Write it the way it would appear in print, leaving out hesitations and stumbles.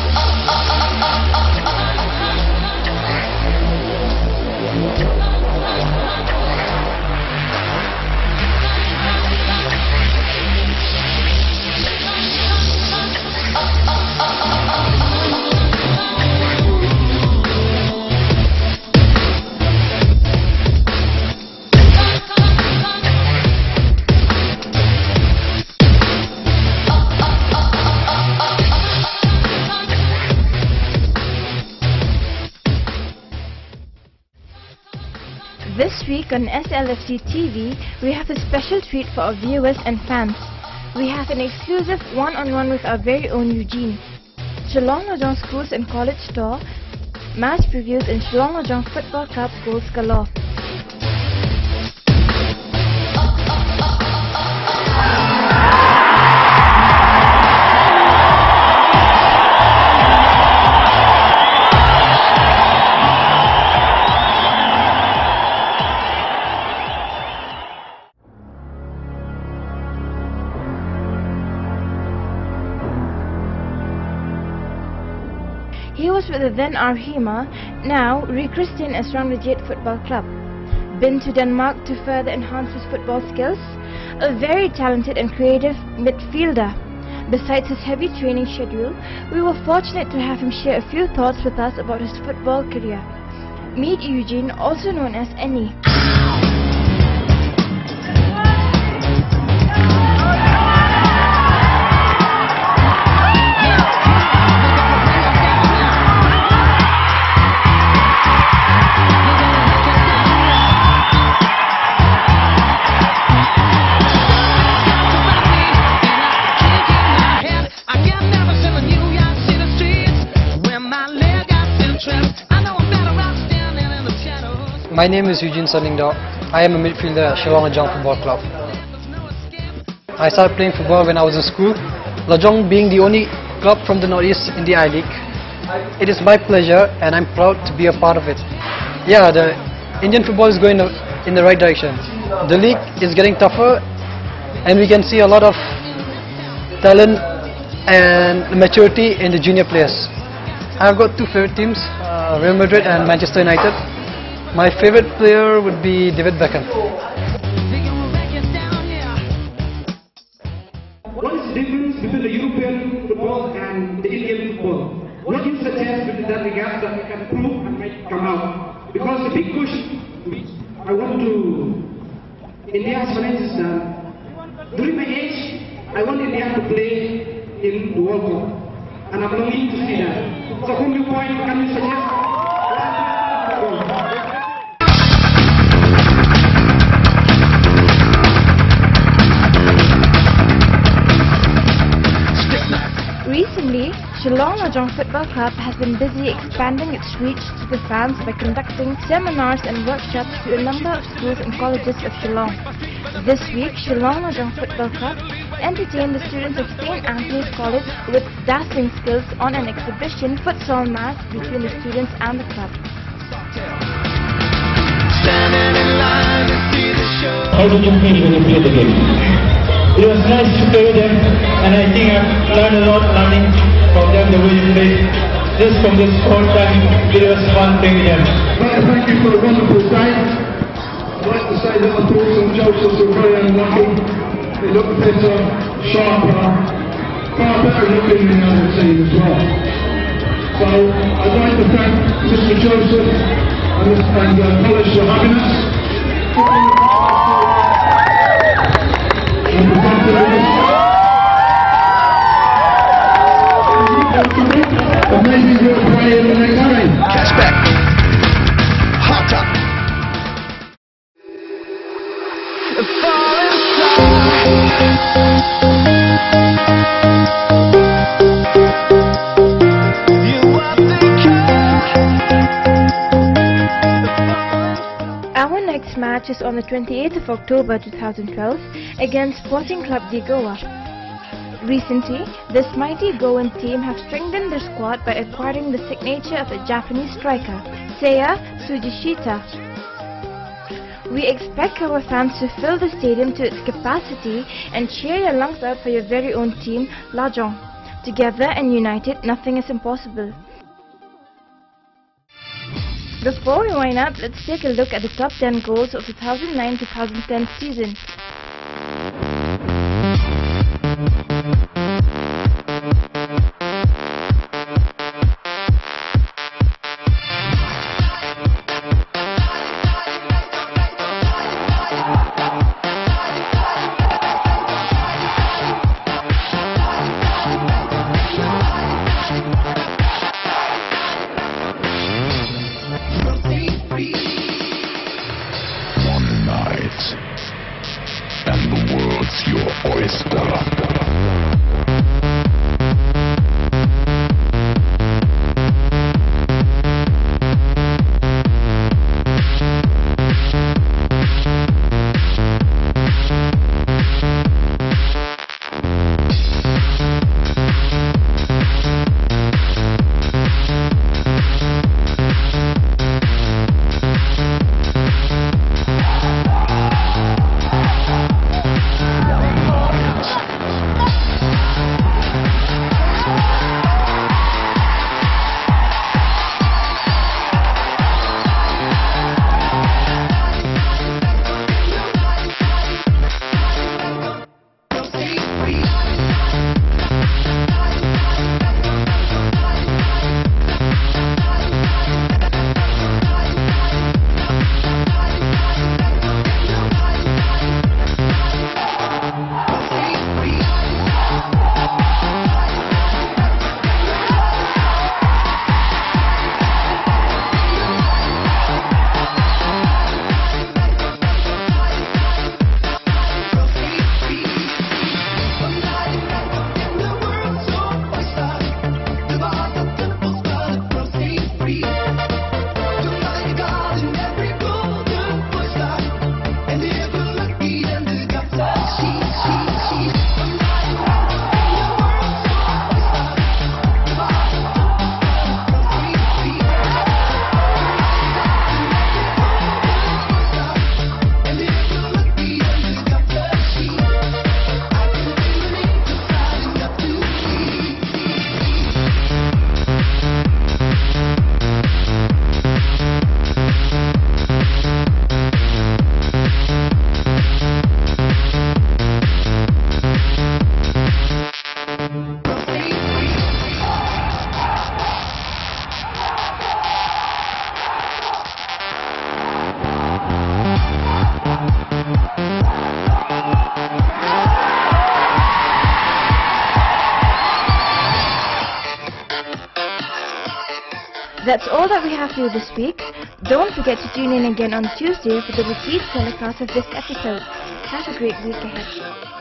This week on SLFC TV, we have a special treat for our viewers and fans. We have an exclusive one-on-one with our very own Eugene. Shillong Lajong Schools and College Tour, match previews in Shillong Lajong Football Club goals galore. He was with the then Arhima, now rechristened as Rangjit Football Club. Been to Denmark to further enhance his football skills. A very talented and creative midfielder. Besides his heavy training schedule, we were fortunate to have him share a few thoughts with us about his football career. Meet Eugene, also known as Annie. My name is Eugene Soningdao. I am a midfielder at Shillong Lajong Football Club. I started playing football when I was in school. Lajong being the only club from the Northeast in the I-League, it is my pleasure and I'm proud to be a part of it. Yeah, the Indian football is going in the right direction. The league is getting tougher and we can see a lot of talent and maturity in the junior players. I've got two favorite teams, Real Madrid and Manchester United. My favorite player would be David Beckham. What is the difference between the European football and the Indian football? What do you suggest within that regard that we can prove and make come out? Because the big push which I want to India's challenge is during my age, I want India to play in the World Cup, and I'm longing to see that. So from your point, can you suggest? Recently, Shillong Lajong Football Club has been busy expanding its reach to the fans by conducting seminars and workshops to a number of schools and colleges of Shillong. This week, Shillong Lajong Football Club entertained the students of St. Anthony's College with dazzling skills on an exhibition futsal match between the students and the club. How did you feel when you played the game? It was nice to play with them, and I think I've learned a lot learning from them the way you play. Just from this short time, it was fun playing with them. Well, thank you for a wonderful day. I'd like to say that the Pauls and Josephs are very unlucky. They look better, sharper, far better looking than the other team as well. So I'd like to thank Mr. Joseph and College for having us. But maybe we'll play in the next game. Catch back. Hot up. Our next match is on the 28th of October 2012 against Sporting Club de Goa. Recently, this mighty Goan team have strengthened their squad by acquiring the signature of a Japanese striker, Seiya Sugishita. We expect our fans to fill the stadium to its capacity and cheer your lungs out for your very own team, Lajong. Together and united, nothing is impossible. Before we wind up, let's take a look at the top 10 goals of the 2009-2010 season. And the world's your oyster. That's all that we have for you this week. Don't forget to tune in again on Tuesday for the repeat telecast of this episode. Have a great week ahead.